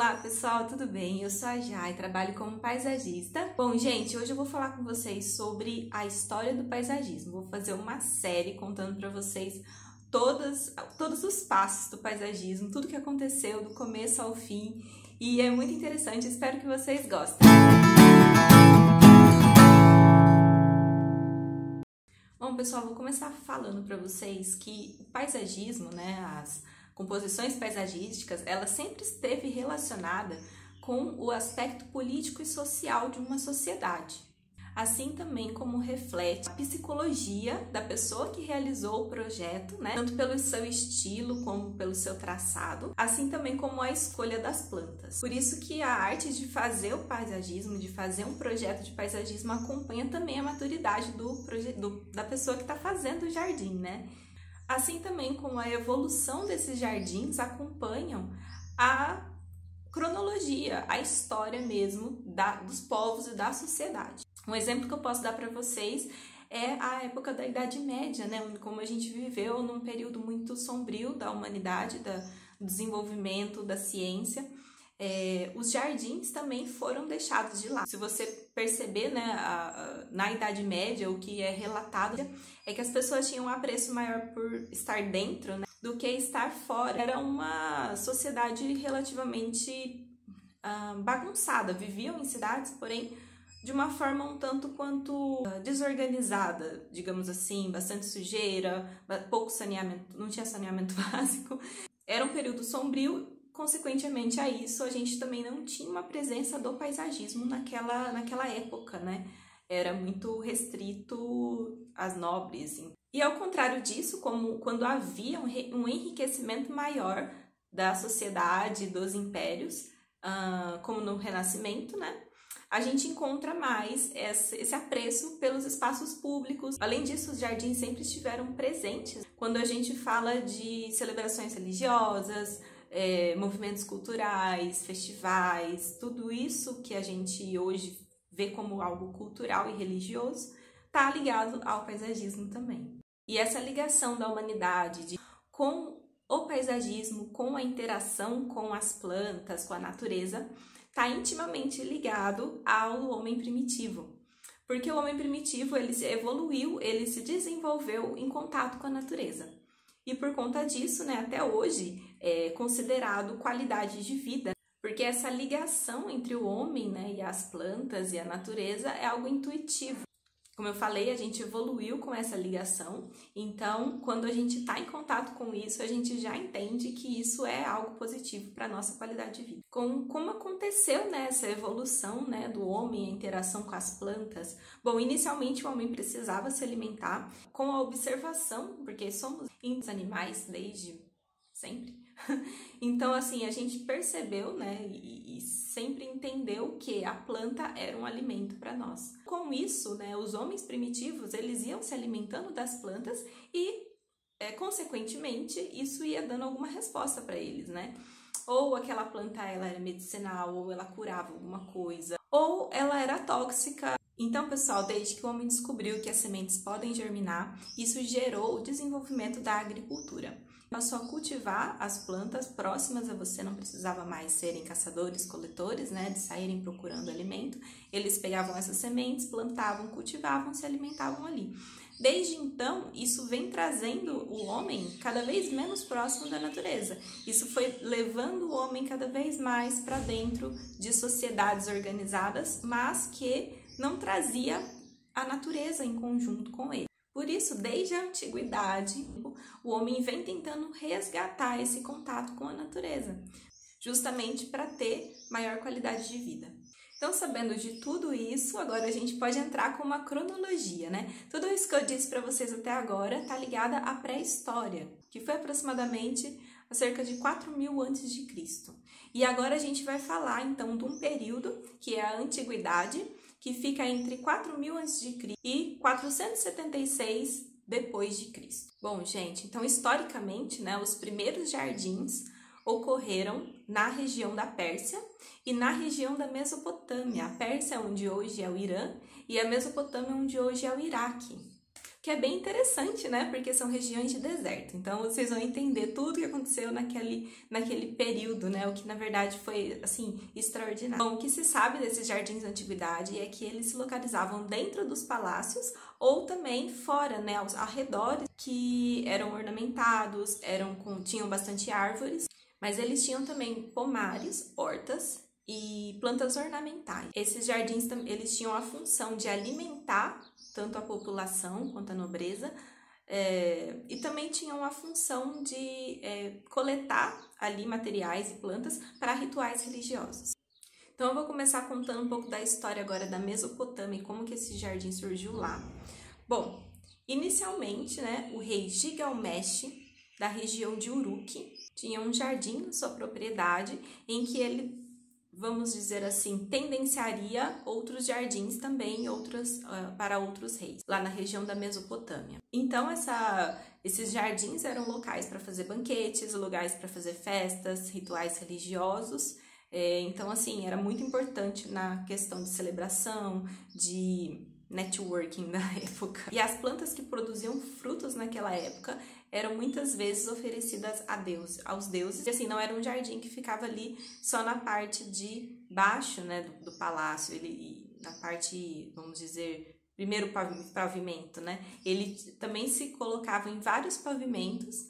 Olá pessoal, tudo bem? Eu sou a Jai, trabalho como paisagista. Bom, gente, hoje eu vou falar com vocês sobre a história do paisagismo. Vou fazer uma série contando para vocês todos os passos do paisagismo, tudo que aconteceu do começo ao fim, e é muito interessante, espero que vocês gostem. Bom, pessoal, vou começar falando para vocês que o paisagismo, as composições paisagísticas, ela sempre esteve relacionada com o aspecto político e social de uma sociedade. Assim também como reflete a psicologia da pessoa que realizou o projeto, tanto pelo seu estilo como pelo seu traçado, assim também como a escolha das plantas. Por isso que a arte de fazer o paisagismo, de fazer um projeto de paisagismo, acompanha também a maturidade da pessoa que está fazendo o jardim, Assim também como a evolução desses jardins acompanham a cronologia, a história mesmo dos povos e da sociedade. Um exemplo que eu posso dar para vocês é a época da Idade Média, como a gente viveu num período muito sombrio da humanidade, do desenvolvimento da ciência. Os jardins também foram deixados de lado. Se você perceber, na Idade Média, o que é relatado é que as pessoas tinham um apreço maior por estar dentro, do que estar fora. Era uma sociedade relativamente bagunçada, viviam em cidades, porém de uma forma um tanto quanto desorganizada, digamos assim, bastante sujeira, pouco saneamento, não tinha saneamento básico. Era um período sombrio. Consequentemente a isso, a gente também não tinha uma presença do paisagismo naquela época, Era muito restrito às nobres. E ao contrário disso, como quando havia um enriquecimento maior da sociedade, dos impérios, como no Renascimento, a gente encontra mais esse apreço pelos espaços públicos. Além disso, os jardins sempre estiveram presentes quando a gente fala de celebrações religiosas, movimentos culturais, festivais, tudo isso que a gente hoje vê como algo cultural e religioso está ligado ao paisagismo também. E essa ligação da humanidade com o paisagismo, com a interação com as plantas, com a natureza, está intimamente ligado ao homem primitivo. Porque o homem primitivo, ele se evoluiu, ele se desenvolveu em contato com a natureza. E por conta disso, até hoje, é considerado qualidade de vida, porque essa ligação entre o homem, e as plantas e a natureza é algo intuitivo. Como eu falei, a gente evoluiu com essa ligação, então quando a gente está em contato com isso, a gente já entende que isso é algo positivo para a nossa qualidade de vida. Como aconteceu essa evolução do homem, a interação com as plantas? Bom, inicialmente o homem precisava se alimentar com a observação, porque somos animais desde sempre. Então, assim, a gente percebeu, e sempre entendeu que a planta era um alimento para nós. Com isso, os homens primitivos, eles iam se alimentando das plantas e, consequentemente, isso ia dando alguma resposta para eles, Ou aquela planta, ela era medicinal, ou ela curava alguma coisa, ou ela era tóxica. Então, pessoal, desde que o homem descobriu que as sementes podem germinar, isso gerou o desenvolvimento da agricultura. Passou a cultivar as plantas próximas a você, não precisava mais serem caçadores, coletores, de saírem procurando alimento. Eles pegavam essas sementes, plantavam, cultivavam, se alimentavam ali. Desde então, isso vem trazendo o homem cada vez menos próximo da natureza. Isso foi levando o homem cada vez mais para dentro de sociedades organizadas, mas que não trazia a natureza em conjunto com ele. Por isso, desde a antiguidade, o homem vem tentando resgatar esse contato com a natureza, justamente para ter maior qualidade de vida. Então, sabendo de tudo isso, agora a gente pode entrar com uma cronologia, Tudo isso que eu disse para vocês até agora está ligado à pré-história, que foi aproximadamente há cerca de 4.000 a.C. E agora a gente vai falar, então, de um período que é a Antiguidade, que fica entre 4.000 a.C. e 476 depois de Cristo. Bom, gente, então historicamente, os primeiros jardins ocorreram na região da Pérsia e na região da Mesopotâmia. A Pérsia, onde hoje é o Irã, e a Mesopotâmia, onde hoje é o Iraque. que é bem interessante, né? Porque são regiões de deserto. Então, vocês vão entender tudo que aconteceu naquele período, né? O que, na verdade, foi, assim, extraordinário. Bom, o que se sabe desses jardins da antiguidade é que eles se localizavam dentro dos palácios ou também fora, né? Aos arredores, que eram ornamentados, tinham bastante árvores, mas eles tinham também pomares, hortas e plantas ornamentais. Esses jardins, eles tinham a função de alimentar tanto a população quanto a nobreza, e também tinham a função de coletar ali materiais e plantas para rituais religiosos. Então eu vou começar contando um pouco da história agora da Mesopotâmia e como que esse jardim surgiu lá. Bom, inicialmente, né, o rei Gilgamesh, da região de Uruk, tinha um jardim na sua propriedade em que ele, vamos dizer assim, tendenciaria outros jardins também para outros reis, lá na região da Mesopotâmia. Então, esses jardins eram locais para fazer banquetes, lugares para fazer festas, rituais religiosos. Então, assim, era muito importante na questão de celebração, de networking da época. E as plantas que produziam frutos naquela época eram muitas vezes oferecidas aos deuses. E assim, não era um jardim que ficava ali só na parte de baixo, né, do palácio, na parte, vamos dizer, primeiro pavimento, né? Ele também se colocava em vários pavimentos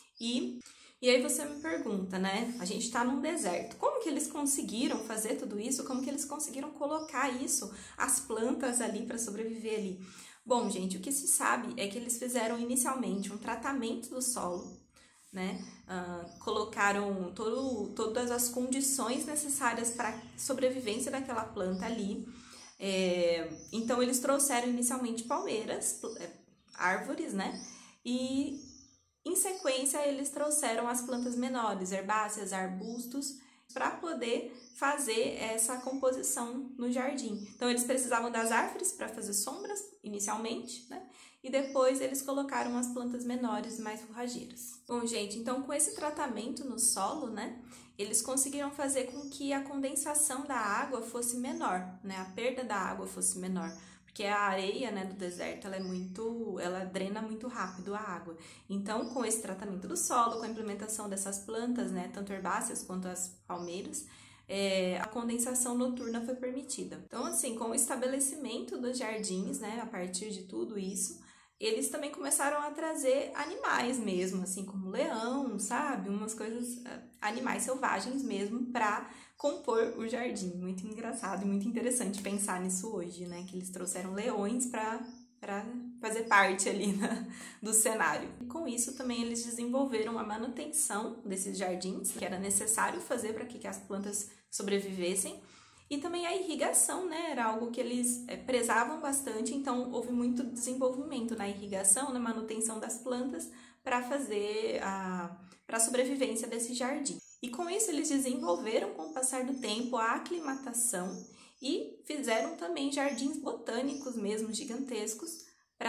e aí você me pergunta, né? A gente tá num deserto. Como que eles conseguiram fazer tudo isso? Como que eles conseguiram colocar as plantas ali para sobreviver ali? Bom, gente, o que se sabe é que eles fizeram inicialmente um tratamento do solo, né? Colocaram todas as condições necessárias para a sobrevivência daquela planta ali. Então, eles trouxeram inicialmente palmeiras, árvores, né? E em sequência, eles trouxeram as plantas menores, herbáceas, arbustos, para poder fazer essa composição no jardim. Então, eles precisavam das árvores para fazer sombras, inicialmente, né? E depois eles colocaram as plantas menores, mais forrageiras. Bom, gente, então com esse tratamento no solo, né? Eles conseguiram fazer com que a condensação da água fosse menor, né? A perda da água fosse menor. Porque a areia, né, do deserto, ela drena muito rápido a água. Então, com esse tratamento do solo, com a implementação dessas plantas, né, tanto herbáceas quanto as palmeiras, a condensação noturna foi permitida. Então, assim, com o estabelecimento dos jardins, né, a partir de tudo isso, eles também começaram a trazer animais mesmo, assim como leão, sabe? Umas coisas, animais selvagens mesmo, para compor o jardim. Muito engraçado e muito interessante pensar nisso hoje, né? Que eles trouxeram leões para fazer parte ali do cenário. E com isso também eles desenvolveram a manutenção desses jardins, que era necessário fazer para que as plantas sobrevivessem. E também a irrigação, né? Era algo que eles prezavam bastante, então houve muito desenvolvimento na irrigação, na manutenção das plantas para fazer para a sobrevivência desse jardim. E com isso eles desenvolveram, com o passar do tempo, a aclimatação e fizeram também jardins botânicos mesmo, gigantescos,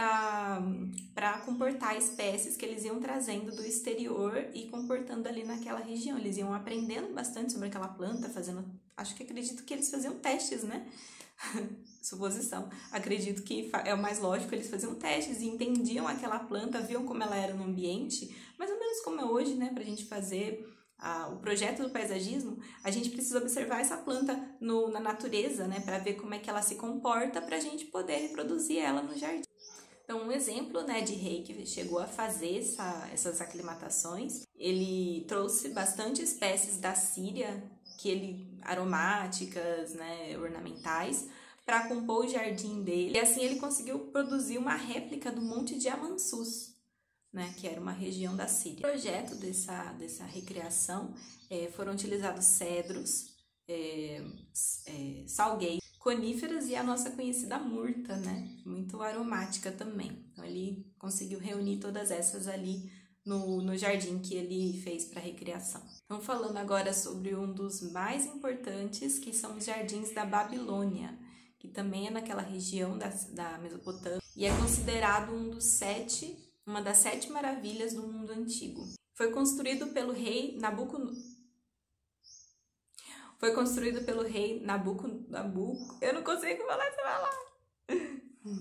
para comportar espécies que eles iam trazendo do exterior e comportando ali naquela região. Eles iam aprendendo bastante sobre aquela planta, acredito que eles faziam testes, né? Suposição. Acredito que é o mais lógico, eles faziam testes e entendiam aquela planta, viam como ela era no ambiente, mais ou menos como é hoje, né? Pra gente fazer o projeto do paisagismo, a gente precisa observar essa planta na natureza, né? Para ver como é que ela se comporta, para a gente poder reproduzir ela no jardim. Então, um exemplo, né, de rei que chegou a fazer essas aclimatações, ele trouxe bastante espécies da Síria, aromáticas, né, ornamentais, para compor o jardim dele. E assim ele conseguiu produzir uma réplica do Monte de Amansus, né, que era uma região da Síria. No projeto dessa recriação foram utilizados cedros, salgueiros, coníferas e a nossa conhecida murta, né, muito aromática também. Então ele conseguiu reunir todas essas ali no jardim que ele fez para recriação. Então falando agora sobre um dos mais importantes, que são os jardins da Babilônia, que também é naquela região da Mesopotâmia e é considerado uma das 7 maravilhas do mundo antigo. Foi construído pelo rei Nabucodonosor. Eu não consigo falar essa palavra.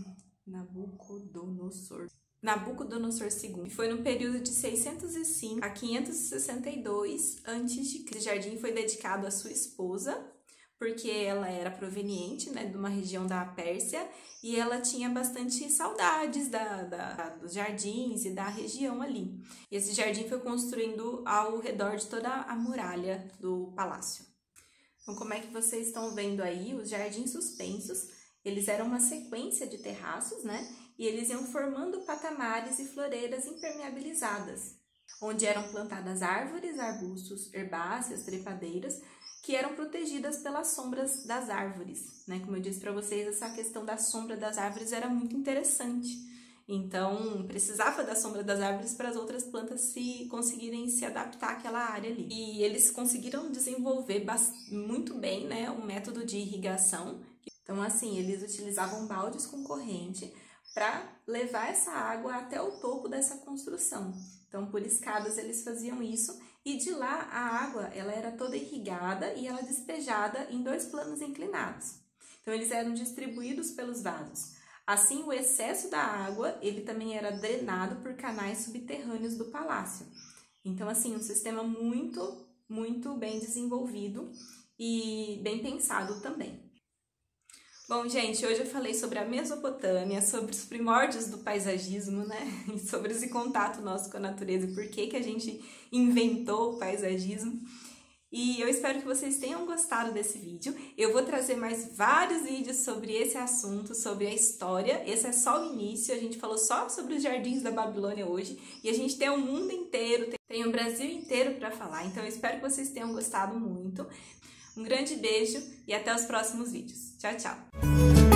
Nabucodonosor II. Foi no período de 605 a 562 a.C. Esse jardim foi dedicado à sua esposa, porque ela era proveniente, né, de uma região da Pérsia e ela tinha bastante saudades dos jardins e da região ali. E esse jardim foi construindo ao redor de toda a muralha do palácio. Então, como é que vocês estão vendo aí, os jardins suspensos, eles eram uma sequência de terraços, né? E eles iam formando patamares e floreiras impermeabilizadas, onde eram plantadas árvores, arbustos, herbáceas, trepadeiras, que eram protegidas pelas sombras das árvores, né? Como eu disse para vocês, essa questão da sombra das árvores era muito interessante. Então, precisava da sombra das árvores para as outras plantas conseguirem se adaptar àquela área ali. E eles conseguiram desenvolver muito bem, né, um método de irrigação. Então, assim, eles utilizavam baldes com corrente para levar essa água até o topo dessa construção. Então, por escadas eles faziam isso e de lá a água ela era toda irrigada e ela despejada em 2 planos inclinados. Então, eles eram distribuídos pelos vasos. Assim, o excesso da água ele também era drenado por canais subterrâneos do palácio. Então, assim, um sistema muito bem desenvolvido e bem pensado também. Bom, gente, hoje eu falei sobre a Mesopotâmia, sobre os primórdios do paisagismo, né? E sobre esse contato nosso com a natureza e por que a gente inventou o paisagismo. E eu espero que vocês tenham gostado desse vídeo. Eu vou trazer mais vários vídeos sobre esse assunto, sobre a história. Esse é só o início, a gente falou só sobre os jardins da Babilônia hoje. E a gente tem o mundo inteiro, tem o Brasil inteiro para falar. Então eu espero que vocês tenham gostado muito. Um grande beijo e até os próximos vídeos. Tchau, tchau!